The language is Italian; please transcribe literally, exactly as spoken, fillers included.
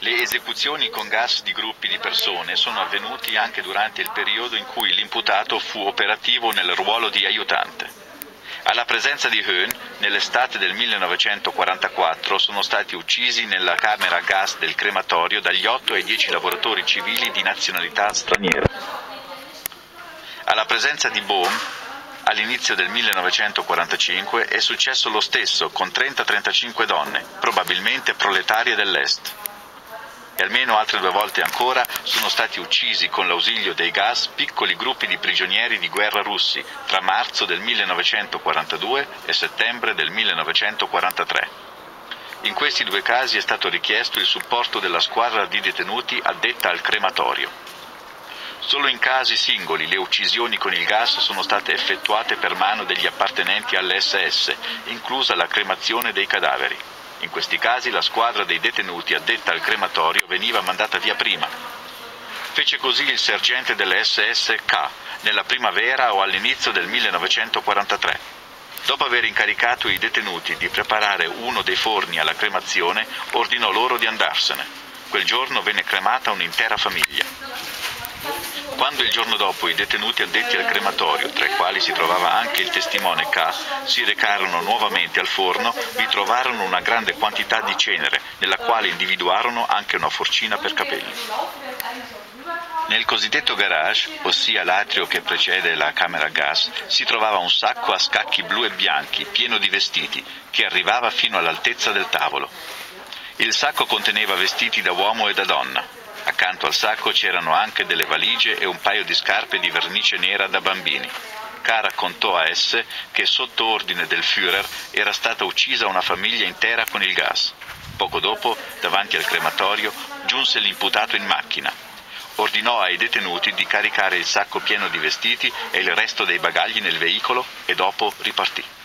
Le esecuzioni con gas di gruppi di persone sono avvenuti anche durante il periodo in cui l'imputato fu operativo nel ruolo di aiutante. Alla presenza di Höhn, nell'estate del millenovecentoquarantaquattro sono stati uccisi nella camera a gas del crematorio dagli otto ai dieci lavoratori civili di nazionalità straniera. Alla presenza di Bohm, all'inizio del millenovecentoquarantacinque, è successo lo stesso con trenta trentacinque donne, probabilmente proletarie dell'Est. E almeno altre due volte ancora sono stati uccisi con l'ausilio dei gas piccoli gruppi di prigionieri di guerra russi tra marzo del millenovecentoquarantadue e settembre del millenovecentoquarantatré. In questi due casi è stato richiesto il supporto della squadra di detenuti addetta al crematorio. Solo in casi singoli le uccisioni con il gas sono state effettuate per mano degli appartenenti all'esse esse, inclusa la cremazione dei cadaveri. In questi casi la squadra dei detenuti addetta al crematorio veniva mandata via prima. Fece così il sergente dell'esse esse K nella primavera o all'inizio del millenovecentoquarantatré. Dopo aver incaricato i detenuti di preparare uno dei forni alla cremazione, ordinò loro di andarsene. Quel giorno venne cremata un'intera famiglia. Quando il giorno dopo i detenuti addetti al crematorio, tra i quali si trovava anche il testimone K, si recarono nuovamente al forno, vi trovarono una grande quantità di cenere, nella quale individuarono anche una forcina per capelli. Nel cosiddetto garage, ossia l'atrio che precede la camera a gas, si trovava un sacco a scacchi blu e bianchi, pieno di vestiti, che arrivava fino all'altezza del tavolo. Il sacco conteneva vestiti da uomo e da donna. Accanto al sacco c'erano anche delle valigie e un paio di scarpe di vernice nera da bambini. K raccontò a esse che sotto ordine del Führer era stata uccisa una famiglia intera con il gas. Poco dopo, davanti al crematorio, giunse l'imputato in macchina. Ordinò ai detenuti di caricare il sacco pieno di vestiti e il resto dei bagagli nel veicolo e dopo ripartì.